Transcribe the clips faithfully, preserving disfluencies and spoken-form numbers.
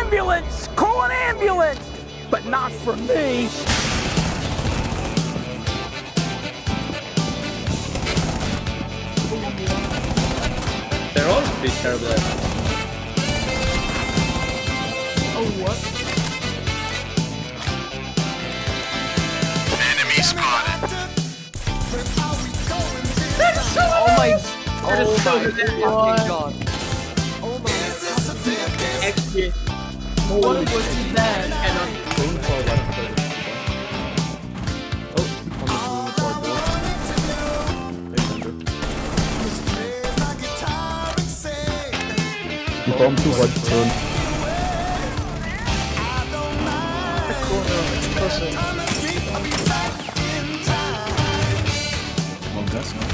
ambulance! Call an ambulance! But not for me. They're all pretty terrible. Oh, what? Enemy spotted. Oh my... Oh my so fucking god. Oh my god. Actually, What was that? cannot phone call like this. Oh, on the board. Bomb too hard to turn. The corner, it's closer. Long guess, no?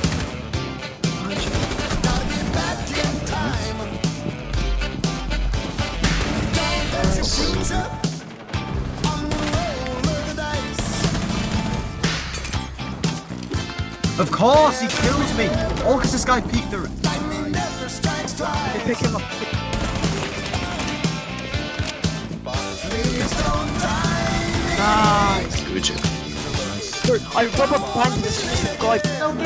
Of course, he kills me! All because this guy peeked the... They pick him up. Nice. Good job. Dude, I rubber band this this guy.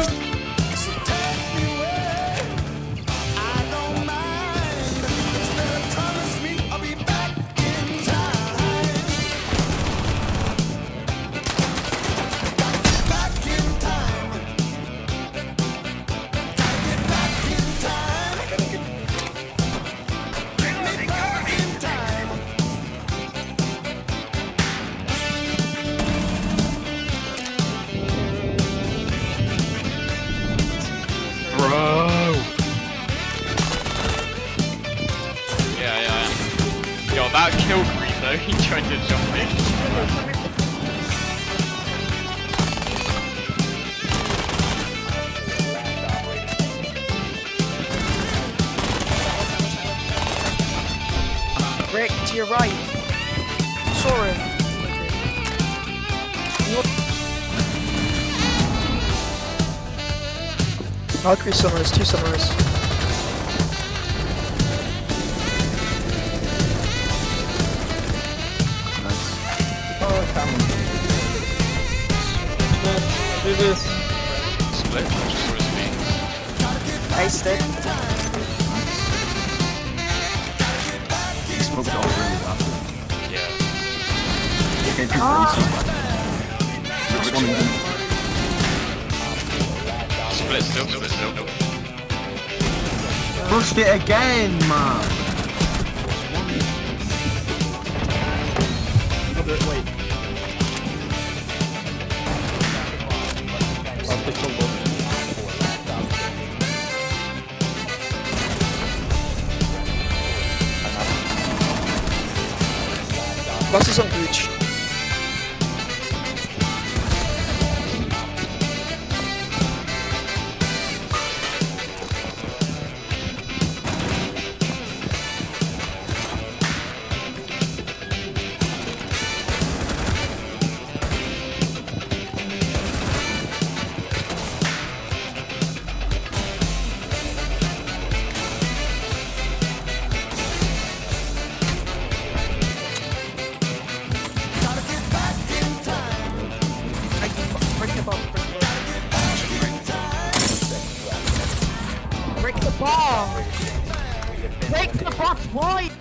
Yeah, yeah. Yo, that kill creep though, he tried to jump me. Rick, to your right. Sorry. Valkyrie summers, two summers. Do this. Split, just for his feet. Aced it. He spoke it all really well. Yeah. Okay, two Ah. There's one in them. Split still, split still. Pushed it again, man! Wait. I'll pick some both. Bus is on breach. Break the ball! Break the box wide!